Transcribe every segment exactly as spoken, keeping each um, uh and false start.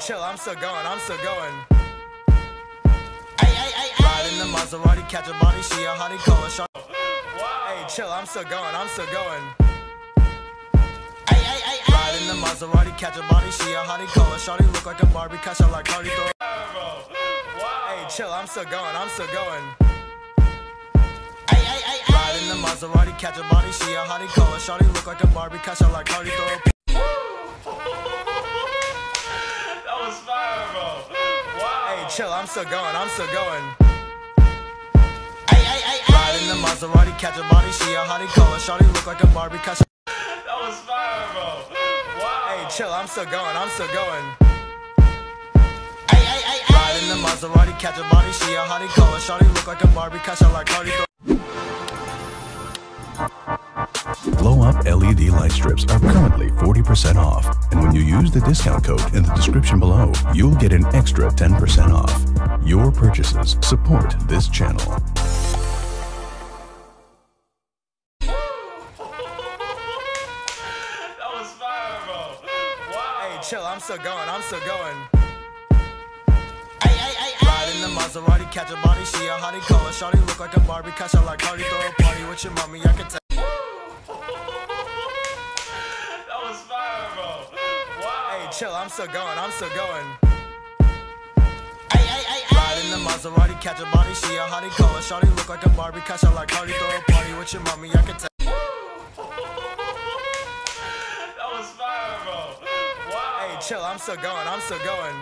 chill, I'm still going, I'm still going. Ride in the Maserati, catch a body, she a hottie, call her shot. Hey, chill, I'm still going, I'm still going. Ride in the Maserati, catch a body, she a hottie, call her shawty, look like a Barbie, catch her like Cardi, throw. Hey, chill, I'm still going, I'm still going. Ride in the Maserati, catch a body, she a hottie, call her shawty, look like a Barbie, catch her like Cardi, throw. That was fire, bro. Wow. Hey, chill, I'm still going, I'm still going. Ride in the Maserati, catch a body, she a hottie, call her shawty, look like a Barbie, catch her. That was fire, bro. Wow. Hey, chill, I'm still going, I'm still going. Ride in the Maserati, catch a body, she a hottie, call her shawty, look like a Barbie, catch her like Cardi, throw. Blow-up L E D light strips are currently forty percent off, and when you use the discount code in the description below, you'll get an extra ten percent off. Your purchases support this channel. That was fire, bro. Wow. Hey, chill, I'm still going, I'm still going. Ride in the Maserati, catch a body, she a hottie, call her shawty, look like a Barbie, catch her like Cardi, throw a party with your mommy, I can tell. That was fire, bro. Wow. Hey, chill, I'm still going, I'm still going. Ride in the Maserati, catch a body, she a hottie, call her shawty, look like a Barbie, catch her like Cardi, throw a party with your mommy, I can tell. That was fire, bro. Wow. Hey, chill, I'm still going, I'm still going.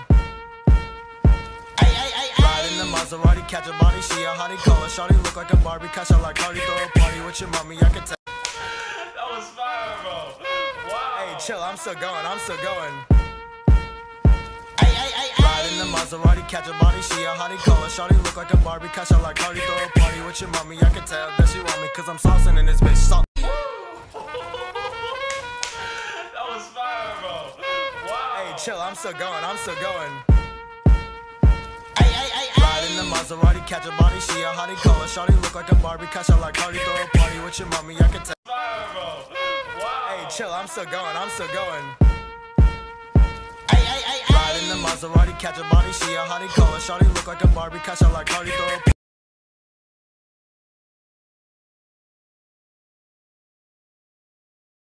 Ride in the Maserati, catch a body, she a hottie, call her shawty, look like a Barbie, catch her like Cardi, throw a party with your mommy, I can tell. That was fire, bro. Wow. Hey, chill, I'm still going, I'm still going. Ride in the Maserati, catch a body, she a hottie, call her shawty, look like a Barbie, catch her like Cardi, throw a party with your mommy, I can tell that she want me, cause I'm saucing in this bitch, sauce. That was fire, bro. Wow. Hey, chill, I'm still going, I'm still going. Ride in the Maserati, catch a body, she a hottie, call her shawty, look like a Barbie, catch her like Cardi, throw a party with your mommy, I can tell. Fire, bro. Wow. Hey, chill, I'm still going, I'm still going. Ride in the Maserati, catch a body, she a hottie, call her shawty, look like a Barbie, catch her like Cardi, throw a party.